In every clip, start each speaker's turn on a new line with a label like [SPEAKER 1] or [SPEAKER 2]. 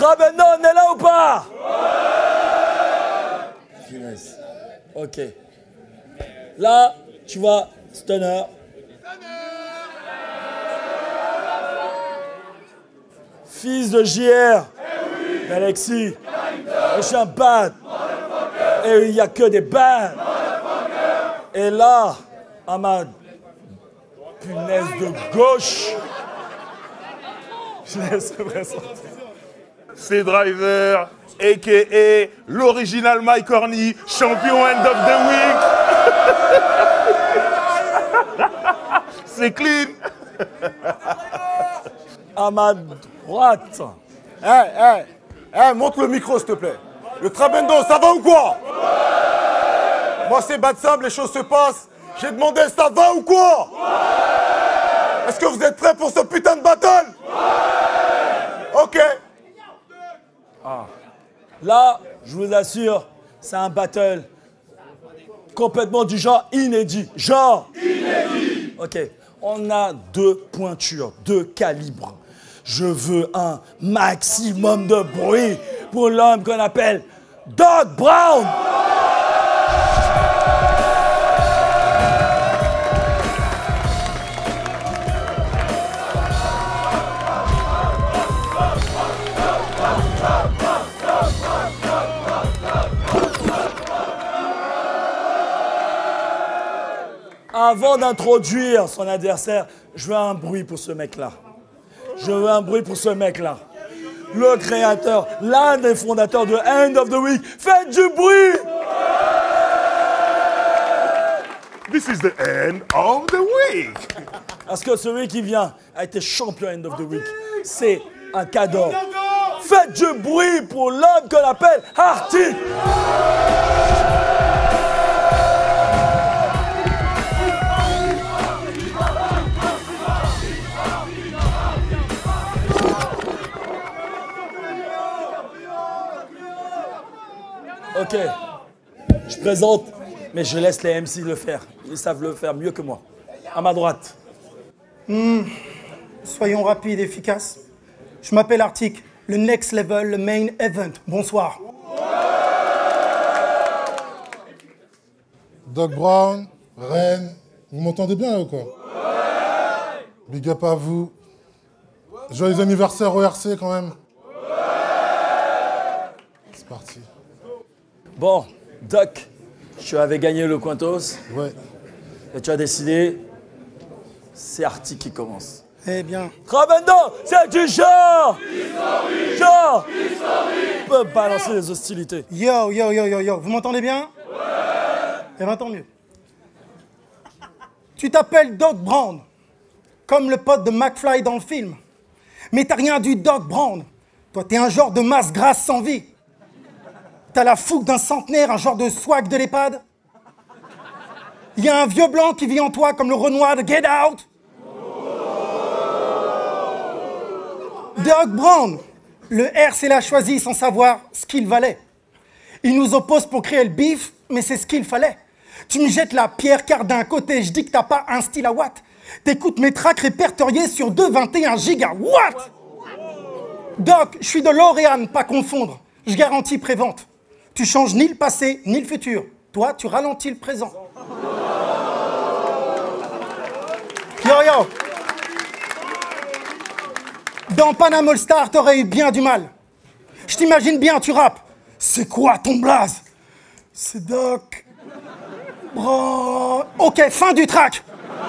[SPEAKER 1] Rabendo, on est là ou pas? Finesse. Ok. Là, tu vois, Stunner. Fils de JR. Alexis. Je suis un bad. Et il n'y a que des bad. Et là, Ahmad. Punaise de gauche. Je laisse le présenter.
[SPEAKER 2] C'est Driver, a.k.a. l'original Mike Horny, champion End of the Week. C'est clean.
[SPEAKER 1] À ma droite.
[SPEAKER 3] Montre le micro, s'il te plaît. Le Trabendo, ça va ou quoi? Moi, c'est Bad Sam, les choses se passent. J'ai demandé, ça va ou quoi? Est-ce que vous êtes prêts pour ce putain de battle? Ok.
[SPEAKER 1] Là, je vous assure, c'est un battle complètement du genre inédit. Genre inédit. Ok, on a deux pointures, deux calibres. Je veux un maximum de bruit pour l'homme qu'on appelle Doc Brown. Avant d'introduire son adversaire, je veux un bruit pour ce mec-là. Je veux un bruit pour ce mec-là. Le créateur, l'un des fondateurs de End of the Week. Faites du bruit!
[SPEAKER 2] This is the end of the week.
[SPEAKER 1] Parce que celui qui vient a été champion End of the Week. C'est un cadeau. Faites du bruit pour l'homme qu'on appelle Artie. Ok, je présente, mais je laisse les MC le faire. Ils savent le faire mieux que moi. À ma droite.
[SPEAKER 4] Soyons rapides et efficaces. Je m'appelle Arctic, le next level, le main event. Bonsoir.
[SPEAKER 5] Doc Brown, Ren, vous m'entendez bien là ou quoi? Big up à vous. Joyeux anniversaire au RC quand même. C'est parti.
[SPEAKER 1] Bon, Doc, tu avais gagné le Quintos.
[SPEAKER 5] Ouais.
[SPEAKER 1] Et tu as décidé, c'est Artie qui commence.
[SPEAKER 4] Eh bien.
[SPEAKER 1] Rabendo, c'est du genre! Genre! On peut balancer les hostilités.
[SPEAKER 4] Yo. Vous m'entendez bien? Ouais. Eh bien, tant mieux. Tu t'appelles Doc Brown, comme le pote de McFly dans le film. Mais t'as rien du Doc Brown. Toi, t'es un genre de masse grasse sans vie. T'as la fougue d'un centenaire, un genre de swag de l'EHPAD. Il y a un vieux blanc qui vit en toi comme le Renoir de Get Out. Doc Brown, le RC l'a choisi sans savoir ce qu'il valait. Il nous oppose pour créer le bif, mais c'est ce qu'il fallait. Tu me jettes la pierre car d'un côté, je dis que t'as pas un style à watt. T'écoutes mes tracks répertoriés sur 2,21 gigawatts. Doc, je suis de L'Oréal, pas confondre. Je garantis prévente. Tu changes ni le passé, ni le futur. Toi, tu ralentis le présent. Yo. Dans Panama All Star, t'aurais eu bien du mal. Je t'imagine bien, tu rappes. C'est quoi ton blaze? C'est Doc. Bro. Ok, fin du track.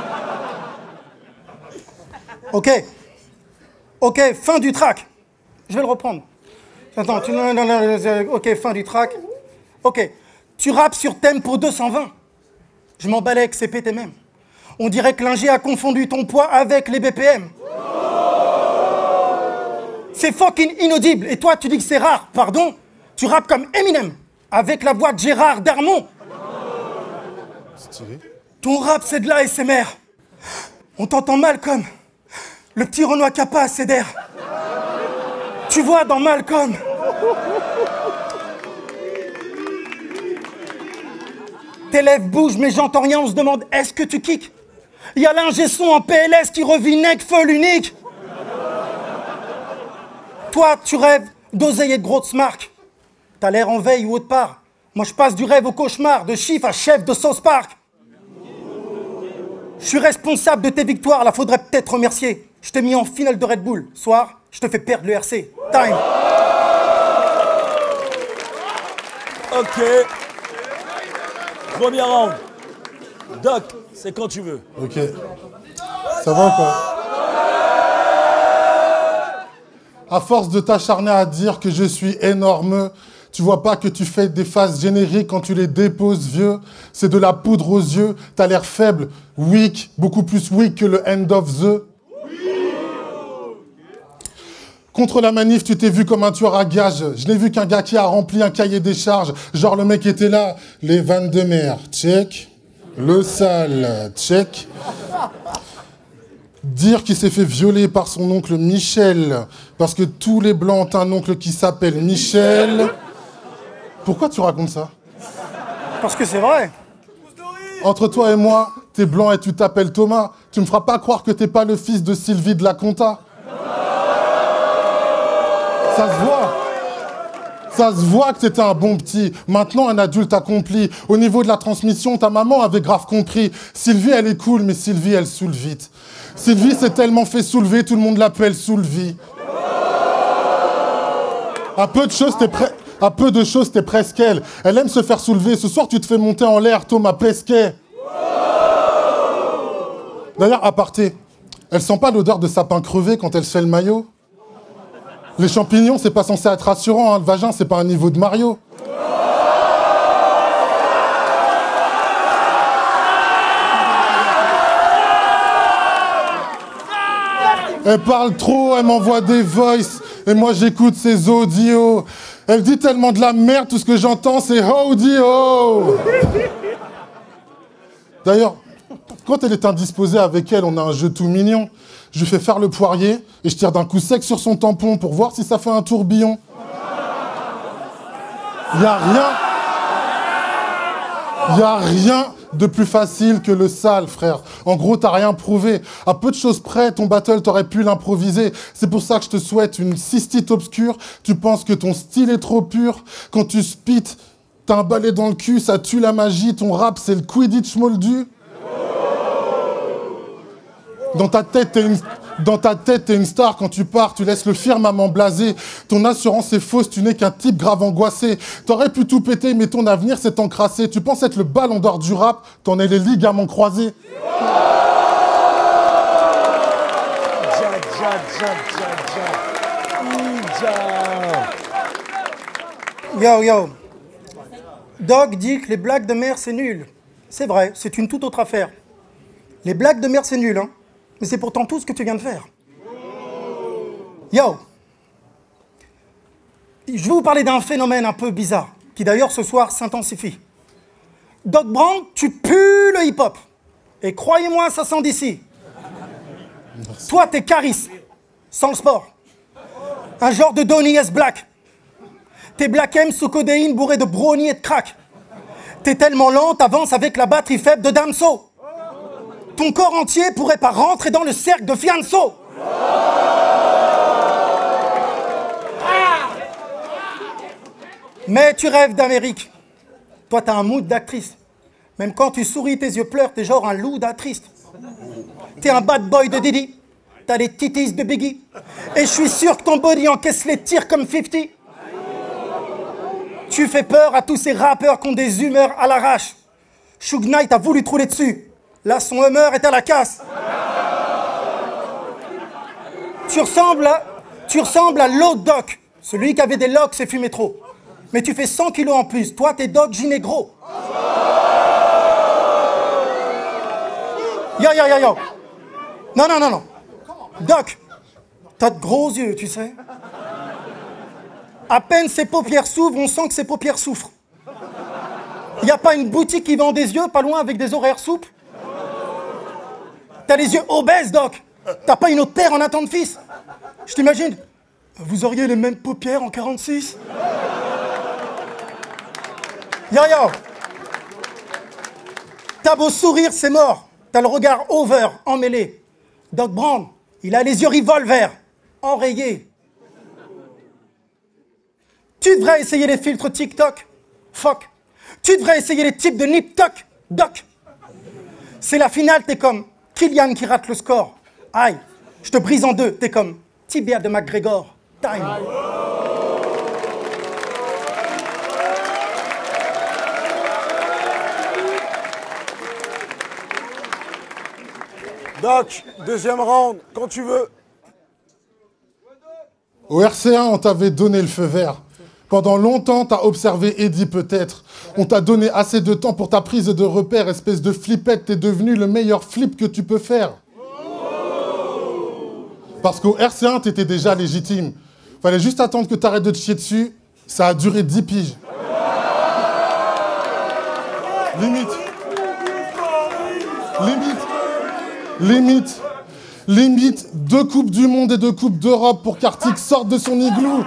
[SPEAKER 4] Ok, fin du track. Je vais le reprendre. Attends, ok, fin du track. Ok, tu rappes sur thème pour 220. Je m'emballais avec ces PTM. On dirait que l'ingé a confondu ton poids avec les BPM. C'est fucking inaudible. Et toi, tu dis que c'est rare. Pardon? Tu rappes comme Eminem, avec la voix de Gérard Darmon.
[SPEAKER 5] Stylé.
[SPEAKER 4] Ton rap, c'est de l'ASMR. On t'entend Malcolm. Le petit Renoir Kappa a assez d'air. Tu vois, dans Malcolm. Tes lèvres bougent, mais j'entends rien, on se demande, est-ce que tu kicks? Il y a l'ingé son en PLS qui revit nec feu l'unique. Toi, tu rêves d'oseille et de grosses marques. T'as l'air en veille ou autre part. Moi, je passe du rêve au cauchemar, de chiffre à chef de South Park. Je suis responsable de tes victoires, là, faudrait peut-être remercier. Je t'ai mis en finale de Red Bull. Soir, je te fais perdre le RC. Time.
[SPEAKER 1] Ok. Premier round. Doc, c'est quand tu veux.
[SPEAKER 5] Ok. Ça va ou quoi? À force de t'acharner à dire que je suis énorme, tu vois pas que tu fais des phases génériques quand tu les déposes, vieux. C'est de la poudre aux yeux. T'as l'air faible, weak, beaucoup plus weak que le end of the. Contre la manif, tu t'es vu comme un tueur à gages. Je n'ai vu qu'un gars qui a rempli un cahier des charges. Genre le mec était là. Les vannes de mer, check. Le sale, check. Dire qu'il s'est fait violer par son oncle Michel, parce que tous les blancs ont un oncle qui s'appelle Michel. Pourquoi tu racontes ça?
[SPEAKER 4] Parce que c'est vrai.
[SPEAKER 5] Entre toi et moi, t'es blanc et tu t'appelles Thomas. Tu me feras pas croire que t'es pas le fils de Sylvie de la Conta. Ça se voit. Ça se voit que t'étais un bon petit. Maintenant, un adulte accompli. Au niveau de la transmission, ta maman avait grave compris. Sylvie, elle est cool, mais Sylvie, elle saoule vite. Sylvie s'est tellement fait soulever, tout le monde l'appelle Soulevie. À peu de choses, t'es presque elle. Elle aime se faire soulever. Ce soir, tu te fais monter en l'air, Thomas Pesquet. D'ailleurs, aparté, elle sent pas l'odeur de sapin crevé quand elle se fait le maillot? Les champignons, c'est pas censé être rassurant, hein. Le vagin, c'est pas un niveau de Mario. Elle parle trop, elle m'envoie des voices, et moi j'écoute ses audios. Elle dit tellement de la merde, tout ce que j'entends c'est howdy ho. D'ailleurs, quand elle est indisposée avec elle, on a un jeu tout mignon. Je lui fais faire le poirier et je tire d'un coup sec sur son tampon pour voir si ça fait un tourbillon. Y a rien de plus facile que le sale, frère. En gros, t'as rien prouvé. À peu de choses près, ton battle, t'aurais pu l'improviser. C'est pour ça que je te souhaite une cystite obscure. Tu penses que ton style est trop pur. Quand tu spits, t'as un balai dans le cul, ça tue la magie. Ton rap, c'est le Quidditch moldu. Dans ta tête, t'es une star. Quand tu pars, tu laisses le firmament blasé. Ton assurance est fausse, tu n'es qu'un type grave angoissé. T'aurais pu tout péter, mais ton avenir s'est encrassé. Tu penses être le ballon d'or du rap, t'en es les ligaments croisés.
[SPEAKER 4] Yo. Doc dit que les blagues de mer, c'est nul. C'est vrai, c'est une toute autre affaire. Les blagues de mer, c'est nul, hein. Mais c'est pourtant tout ce que tu viens de faire. Yo. Je vais vous parler d'un phénomène un peu bizarre, qui d'ailleurs ce soir s'intensifie. Doc Brown, tu pues le hip-hop. Et croyez-moi, ça sent d'ici. Toi, t'es charisme, sans le sport. Un genre de Donny S. Black. T'es Black M sous codéine bourré de brownie et de crack. T'es tellement lent, t'avances avec la batterie faible de Damso. Ton corps entier pourrait pas rentrer dans le cercle de Fianso. Mais tu rêves d'Amérique. Toi, t'as un mood d'actrice. Même quand tu souris, tes yeux pleurent, t'es genre un loup triste. T'es un bad boy de Diddy. T'as les titis de Biggie. Et je suis sûr que ton body encaisse les tirs comme 50. Tu fais peur à tous ces rappeurs qui ont des humeurs à l'arrache. Suge Knight a voulu te rouler dessus. Là, son humeur est à la casse. Tu ressembles à l'autre Doc, celui qui avait des locks et fumait trop. Mais tu fais 100 kilos en plus. Toi, t'es Doc Ginégro. Yo. Non. Doc, t'as de gros yeux, tu sais. À peine ses paupières s'ouvrent, on sent que ses paupières souffrent. Y a pas une boutique qui vend des yeux pas loin avec des horaires souples? T'as les yeux obèses, Doc. T'as pas une autre paire en attente fils. Je t'imagine. Vous auriez les mêmes paupières en 46? Yo. T'as beau sourire, c'est mort. T'as le regard over, emmêlé. Doc Brown, il a les yeux revolver, enrayés. Tu devrais essayer les filtres TikTok. Fuck. Tu devrais essayer les types de Nip-Tuck. Doc. C'est la finale, t'es comme Kylian qui rate le score. Aïe. Je te brise en deux, t'es comme Tibia de McGregor. Time.
[SPEAKER 3] Doc, deuxième round, quand tu veux.
[SPEAKER 5] Au RC1, on t'avait donné le feu vert. Pendant longtemps, t'as observé Eddie peut-être. On t'a donné assez de temps pour ta prise de repère, espèce de flippette. T'es devenu le meilleur flip que tu peux faire. Parce qu'au RC1, t'étais déjà légitime. Fallait juste attendre que t'arrêtes de te chier dessus. Ça a duré 10 piges. Limite 2 coupes du monde et 2 coupes d'Europe pour qu'Arctic sorte de son igloo.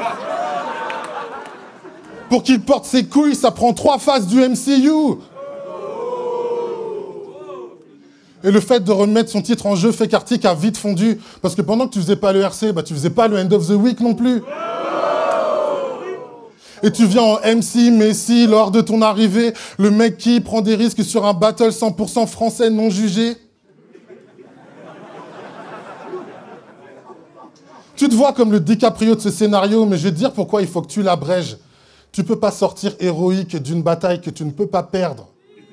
[SPEAKER 5] Pour qu'il porte ses couilles, ça prend 3 phases du MCU. Et le fait de remettre son titre en jeu fait qu'Arctic a vite fondu. Parce que pendant que tu faisais pas le RC, bah tu faisais pas le End of the Week non plus. Et tu viens en MC, Messi, lors de ton arrivée, le mec qui prend des risques sur un battle 100% français non jugé. Tu te vois comme le DiCaprio de ce scénario, mais je vais te dire pourquoi il faut que tu l'abrèges. Tu peux pas sortir héroïque d'une bataille que tu ne peux pas perdre.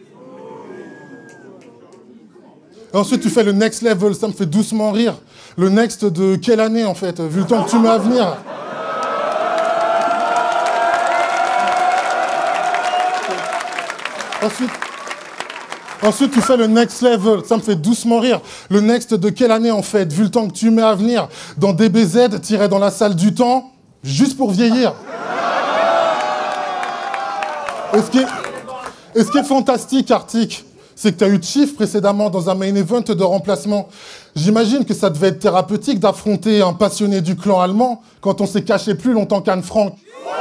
[SPEAKER 5] Et ensuite, tu fais le next level, ça me fait doucement rire. Le next de quelle année, en fait, vu le temps que tu mets à venir? Ensuite, tu fais le next level. Ça me fait doucement rire. Le next de quelle année, en fait, vu le temps que tu mets à venir? Dans DBZ, t'irais dans la salle du temps, juste pour vieillir. Et ce qui est fantastique, Arctic, c'est que tu as eu Chief précédemment dans un main event de remplacement. J'imagine que ça devait être thérapeutique d'affronter un passionné du clan allemand quand on s'est caché plus longtemps qu'Anne Frank.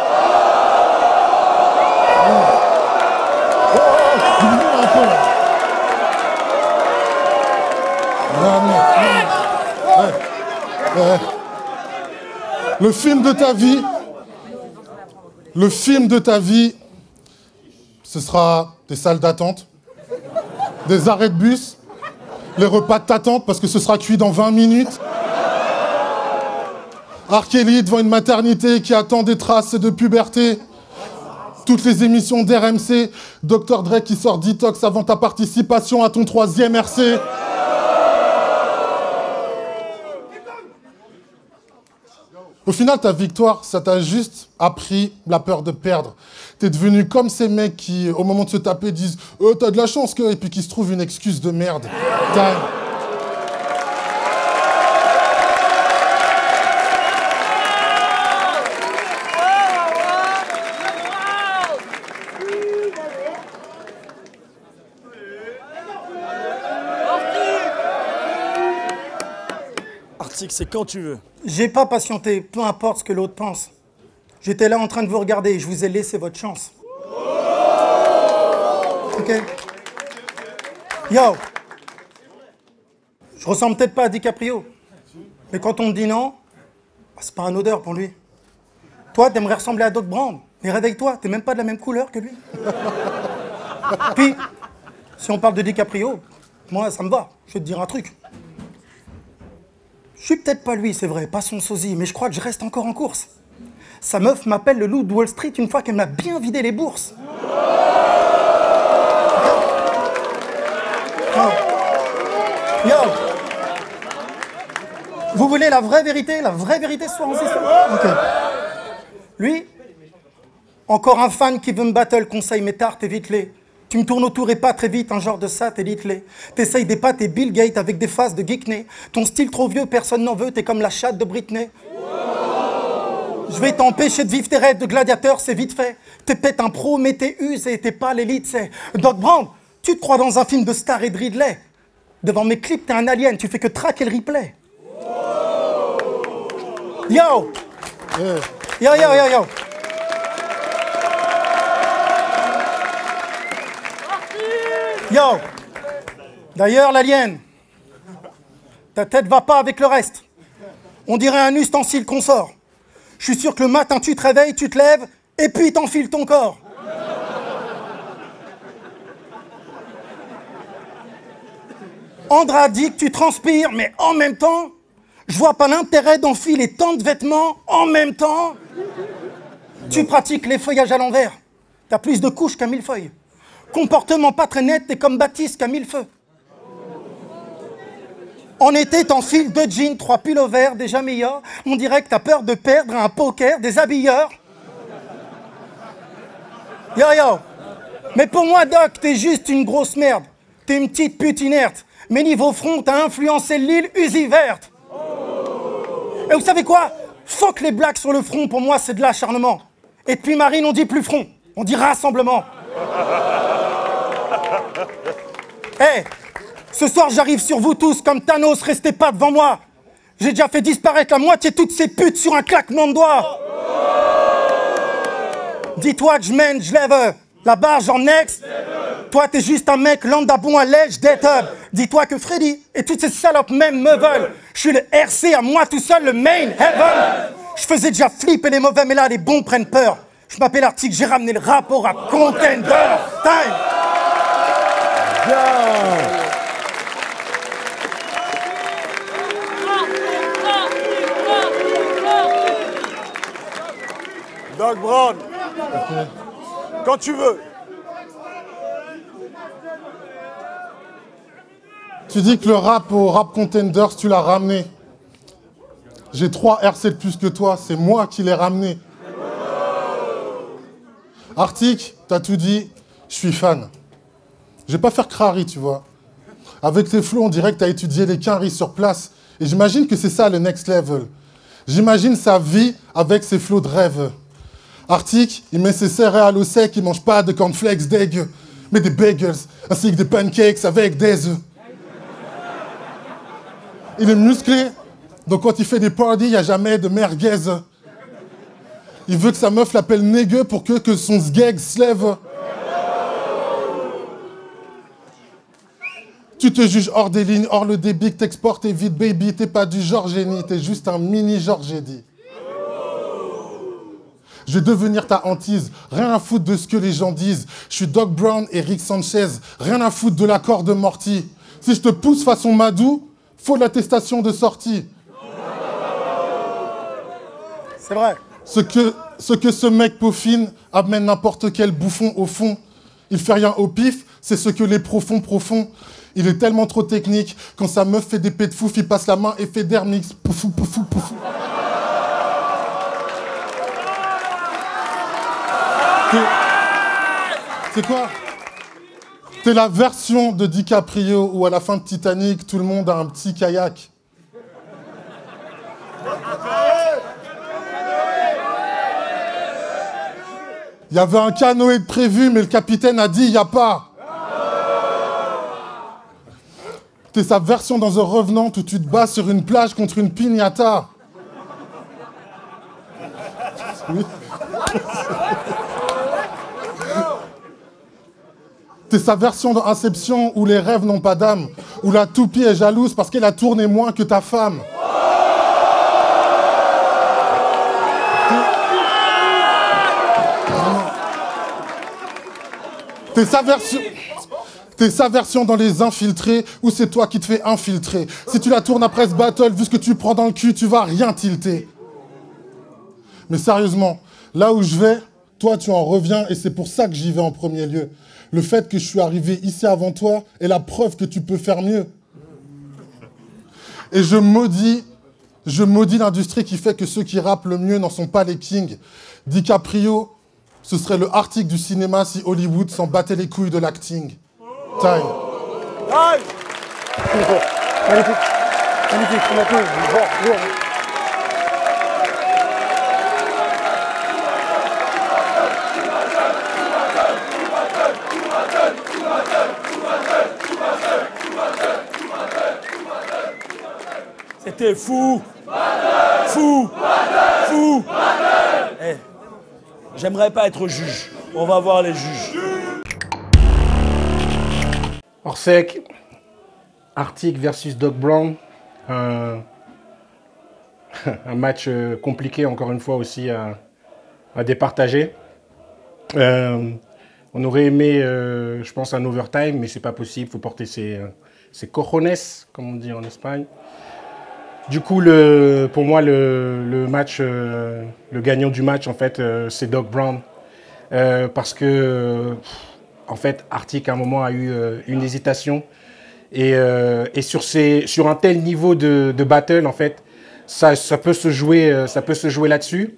[SPEAKER 5] Le film de ta vie, ce sera des salles d'attente, des arrêts de bus, les repas de ta tante parce que ce sera cuit dans 20 minutes. R. Kelly devant une maternité qui attend des traces de puberté. Toutes les émissions d'RMC, Dr. Dre qui sort Detox avant ta participation à ton 3e RC. Au final, ta victoire, ça t'a juste appris la peur de perdre. T'es devenu comme ces mecs qui, au moment de se taper, disent « t'as de la chance que... » et puis qui se trouvent une excuse de merde.
[SPEAKER 1] Arctic, c'est quand tu veux.
[SPEAKER 4] J'ai pas patienté, peu importe ce que l'autre pense. J'étais là en train de vous regarder, je vous ai laissé votre chance. Ok? Yo! Je ressemble peut-être pas à DiCaprio, mais quand on me dit non, c'est pas un odeur pour lui. Toi, t'aimerais ressembler à Doc Brown, mais réveille-toi, t'es même pas de la même couleur que lui. Puis, si on parle de DiCaprio, moi, ça me va, je vais te dire un truc. Je suis peut-être pas lui, c'est vrai, pas son sosie, mais je crois que je reste encore en course. Sa meuf m'appelle le loup de Wall Street une fois qu'elle m'a bien vidé les bourses. Yo. Vous voulez la vraie vérité ce soir en session? Ok. Lui, encore un fan qui veut me battle, conseille mes tartes, évite-les. Tu me tournes autour et pas très vite, un genre de satellite-lait. T'essayes d'épater Bill Gates avec des faces de geekné. Ton style trop vieux, personne n'en veut, t'es comme la chatte de Britney. Je vais t'empêcher de vivre tes rêves de gladiateur, c'est vite fait. T'es peut-être un pro, mais t'es usé, t'es pas l'élite, c'est... Doc Brown, tu te crois dans un film de Star et de Ridley. Devant mes clips, t'es un alien, tu fais que traquer le replay. Yo! Yo, yo, yo, yo! Yo! D'ailleurs, l'alien, ta tête va pas avec le reste. On dirait un ustensile qu'on sort. Je suis sûr que le matin, tu te réveilles, tu te lèves, et puis t'enfiles ton corps. Andra dit que tu transpires, mais en même temps, je vois pas l'intérêt d'enfiler tant de vêtements en même temps. Tu pratiques les feuillages à l'envers. T'as plus de couches qu'un millefeuille. Comportement pas très net, t'es comme Baptiste qu'un millefeu. En été, t'enfiles 2 jeans, 3 pulls verts, déjà meilleurs. On dirait que t'as peur de perdre un poker des habilleurs. Yo yo. Mais pour moi, Doc, t'es juste une grosse merde. T'es une petite pute inerte. Mais niveau front, t'as influencé l'île Uzi verte. Et vous savez quoi? Fuck les blagues sur le front, pour moi, c'est de l'acharnement. Et depuis Marine, on dit plus front, on dit rassemblement. Hey, ce soir, j'arrive sur vous tous comme Thanos, restez pas devant moi. J'ai déjà fait disparaître la moitié de toutes ces putes sur un claquement de doigts. Dis-toi que je mène, je lève la barge en next. Toi, t'es juste un mec lambda bon à l'edge des tubs. Dis-toi que Freddy et toutes ces salopes même me veulent. Je suis le RC à moi tout seul, le main heaven. Je faisais déjà flipper les mauvais, mais là, les bons prennent peur. Je m'appelle Arctic, j'ai ramené le rap au rap contender. Time.
[SPEAKER 3] Doc Brown, quand tu veux.
[SPEAKER 5] Tu dis que le rap au Rap Contenders, tu l'as ramené. J'ai 3 RC de plus que toi, c'est moi qui l'ai ramené. Arctic, t'as tout dit, je suis fan. Je vais pas faire crari, tu vois. Avec tes flots, on dirait que t'as étudié les quinries sur place. Et j'imagine que c'est ça le next level. J'imagine sa vie avec ses flots de rêve. Arctic, il met ses céréales au sec, il mange pas de cornflakes dégueu, mais des bagels, ainsi que des pancakes avec des œufs. Il est musclé, donc quand il fait des parties, il n'y a jamais de merguez. Il veut que sa meuf l'appelle négueux pour que son sgeg se lève. Tu te juges hors des lignes, hors le débit, que t'exportes et vite, baby. T'es pas du genre génie, t'es juste un mini Georges Eddy. Je vais devenir ta hantise, rien à foutre de ce que les gens disent. Je suis Doc Brown et Rick Sanchez, rien à foutre de l'accord de Morty. Si je te pousse façon Madou, faut l'attestation de sortie.
[SPEAKER 4] C'est vrai.
[SPEAKER 5] Ce que ce mec peaufine amène n'importe quel bouffon au fond. Il fait rien au pif, c'est ce que les profonds. Il est tellement trop technique, quand sa meuf fait des pets de fouf, il passe la main et fait d'Hermix. Poufou, poufou, poufou. C'est quoi? T'es la version de DiCaprio où à la fin de Titanic, tout le monde a un petit kayak. Il y avait un canoë de prévu, mais le capitaine a dit il n'y a pas. T'es sa version dans un Revenant où tu te bats sur une plage contre une piñata. Oui. T'es sa version dans Inception où les rêves n'ont pas d'âme, où la toupie est jalouse parce qu'elle a tourné moins que ta femme. T'es sa version dans Les Infiltrés où c'est toi qui te fais infiltrer. Si tu la tournes après ce battle, vu ce que tu prends dans le cul, tu vas rien tilter. Mais sérieusement, là où je vais, toi tu en reviens et c'est pour ça que j'y vais en premier lieu. Le fait que je suis arrivé ici avant toi est la preuve que tu peux faire mieux. Et je maudis l'industrie qui fait que ceux qui rappent le mieux n'en sont pas les kings. DiCaprio, ce serait le Arctic du cinéma si Hollywood s'en battait les couilles de l'acting. Time.
[SPEAKER 3] Aïe.
[SPEAKER 4] Magnifique. Magnifique. On applaudit. Bon.
[SPEAKER 1] C'était fou. Fou. Fou. Eh, j'aimerais pas être juge. On va voir les juges.
[SPEAKER 6] Orsec, Arctic versus Doc Brown. Un match compliqué, encore une fois, aussi à départager. On aurait aimé, je pense, un overtime, mais c'est pas possible. Il faut porter ses cojones, comme on dit en Espagne. Du coup, pour moi, le gagnant du match, en fait, c'est Doc Brown. Parce que, en fait, Arctic, à un moment, a eu une hésitation. Et sur un tel niveau de battle, en fait, ça peut se jouer là-dessus.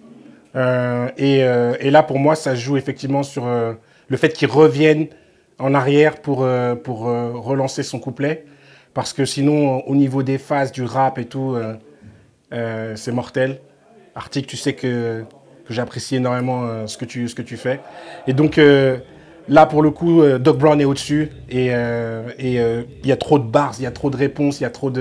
[SPEAKER 6] Et là, pour moi, ça se joue effectivement sur le fait qu'il revienne en arrière pour relancer son couplet. Parce que sinon, au niveau des phases, du rap et tout, c'est mortel. Arctic, tu sais que j'apprécie énormément ce que tu fais. Et donc, là, pour le coup, Doc Brown est au-dessus. Et il y a trop de bars, il y a trop de réponses, il y a trop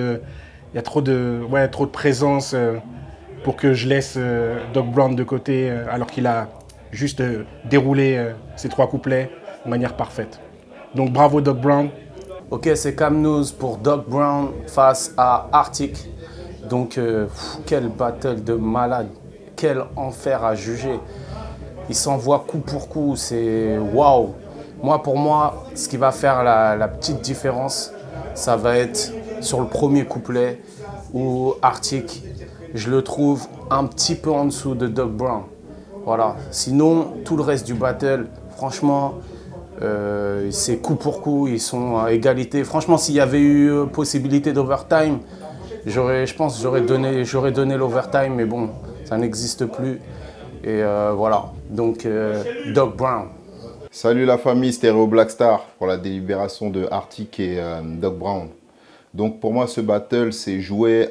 [SPEAKER 6] de présence pour que je laisse Doc Brown de côté alors qu'il a juste déroulé ses 3 couplets de manière parfaite. Donc, bravo Doc Brown.
[SPEAKER 7] Ok, c'est Camnouz pour Doc Brown face à Arctic. Donc, quel battle de malade, quel enfer à juger. Il s'envoie coup pour coup, c'est waouh. Pour moi, ce qui va faire la petite différence, ça va être sur le premier couplet où Arctic, je le trouve un petit peu en dessous de Doc Brown. Voilà. Sinon, tout le reste du battle, franchement, c'est coup pour coup, ils sont à égalité. Franchement, s'il y avait eu possibilité d'overtime, je pense que j'aurais donné l'overtime, mais bon, ça n'existe plus. Et voilà, donc Doc Brown.
[SPEAKER 8] Salut la famille, Stéréo Blackstar pour la délibération de Arctic et Doc Brown. Donc pour moi, ce battle, c'est joué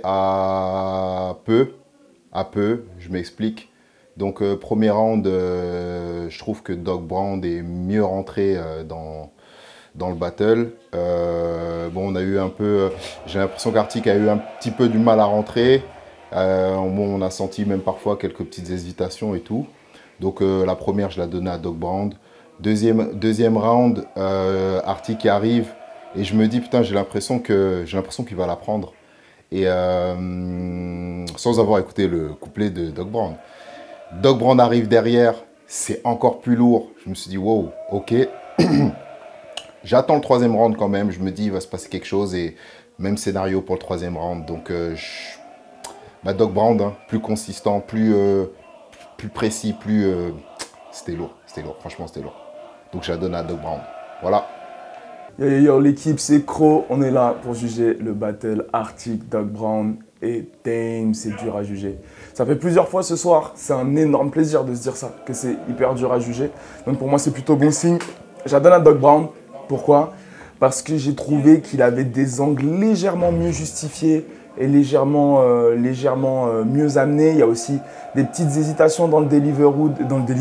[SPEAKER 8] à peu, je m'explique. Donc premier round, je trouve que Doc Brown est mieux rentré dans le battle. On a eu un peu, j'ai l'impression qu'Arctic a eu un petit peu du mal à rentrer. On a senti même parfois quelques petites hésitations et tout. Donc la première, je la donnais à Doc Brown. Deuxième round, Arctic arrive et je me dis putain, j'ai l'impression qu'il va la prendre. Et sans avoir écouté le couplet de Doc Brown. Doc Brown arrive derrière, c'est encore plus lourd. Je me suis dit wow, ok. J'attends le 3e round quand même. Je me dis il va se passer quelque chose et même scénario pour le 3e round. Donc Doc Brown, hein, plus consistant, plus précis, c'était lourd. Franchement c'était lourd. Donc je la donne à Doc Brown. Voilà.
[SPEAKER 9] Yo, l'équipe, c'est Cro. On est là pour juger le battle Arctic, Doc Brown. Et damn, c'est dur à juger. Ça fait plusieurs fois ce soir. C'est un énorme plaisir de se dire ça, que c'est hyper dur à juger. Donc pour moi, c'est plutôt bon signe. Je la donne à Doc Brown. Pourquoi? Parce que j'ai trouvé qu'il avait des angles légèrement mieux justifiés et légèrement mieux amenés. Il y a aussi des petites hésitations dans le delivery. Dans le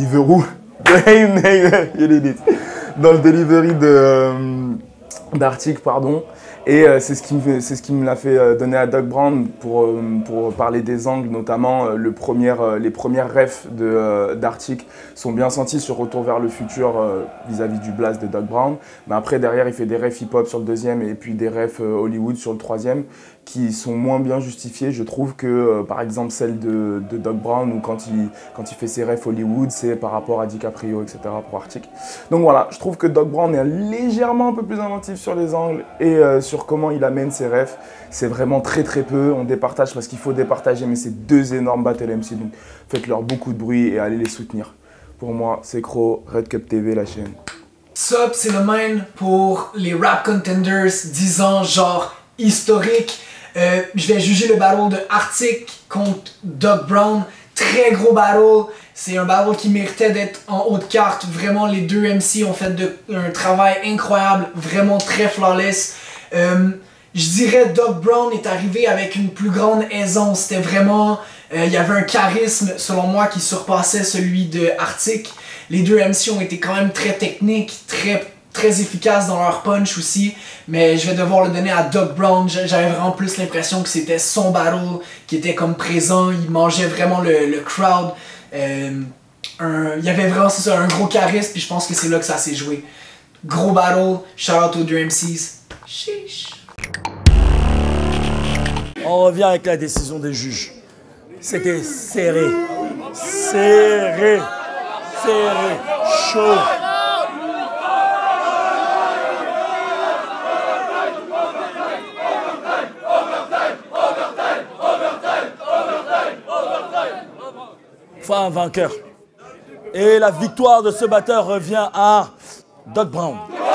[SPEAKER 9] delivery d'Arctic, pardon. Et c'est ce qui me l'a fait donner à Doc Brown pour parler des angles, notamment les premières refs d'Arctic sont bien senties sur Retour vers le futur vis-à-vis du blast de Doc Brown. Mais après, derrière, il fait des refs hip-hop sur le 2e et puis des refs Hollywood sur le 3e qui sont moins bien justifiés. Je trouve que, par exemple, celle de Doc Brown, ou quand il fait ses refs Hollywood, c'est par rapport à DiCaprio, etc. pour Arctic. Donc voilà, je trouve que Doc Brown est légèrement un peu plus inventif sur les angles et sur comment il amène ses refs. C'est vraiment très très peu. On départage parce qu'il faut départager, mais c'est 2 énormes battle MC. Donc faites-leur beaucoup de bruit et allez les soutenir. Pour moi, c'est Cro, Red Cup TV, la chaîne.
[SPEAKER 10] Sup, c'est le main pour les Rap Contenders 10 ans, genre historique. Je vais juger le battle de Arctic contre Doc Brown. Très gros battle. C'est un battle qui méritait d'être en haut de carte. Vraiment, les 2 MC ont fait un travail incroyable. Vraiment très flawless. Je dirais Doc Brown est arrivé avec une plus grande aisance. C'était vraiment... il y avait un charisme, selon moi, qui surpassait celui de Arctic. Les 2 MC ont été quand même très techniques, très efficaces dans leur punch aussi. Mais je vais devoir le donner à Doc Brown. J'avais vraiment plus l'impression que c'était son battle qui était comme présent. Il mangeait vraiment le crowd. Il y avait vraiment un gros charisme. Puis je pense que c'est là que ça s'est joué. Gros battle. Shout out aux 2 MCs. Chiche.
[SPEAKER 1] On revient avec la décision des juges. C'était serré. Serré. Serré. chaud. Enfin, un vainqueur. Et la victoire de ce batteur revient à Doc Brown.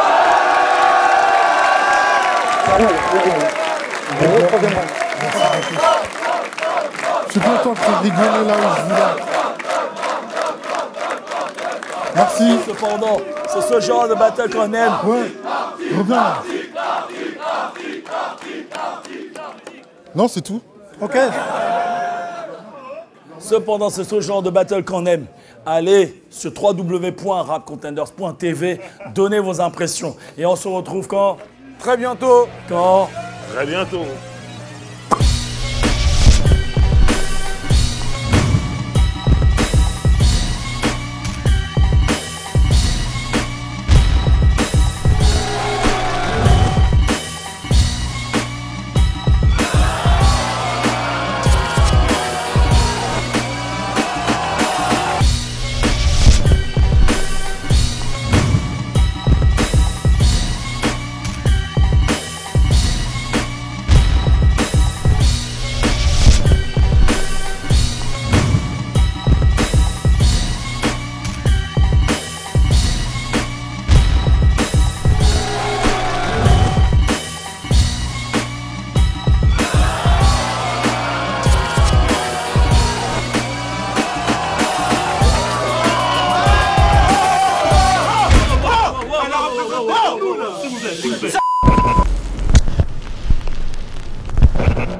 [SPEAKER 5] Je suis content de te rigoler là où je voulais. Merci.
[SPEAKER 1] Cependant, c'est ce genre de battle qu'on aime.
[SPEAKER 5] Ouais, reviens là. Non, c'est tout.
[SPEAKER 4] Ok.
[SPEAKER 1] Cependant, c'est ce genre de battle qu'on aime. Allez sur www.rapcontenders.tv, donnez vos impressions. Et on se retrouve quand?
[SPEAKER 3] Très bientôt.
[SPEAKER 1] Quand?
[SPEAKER 2] Très bientôt.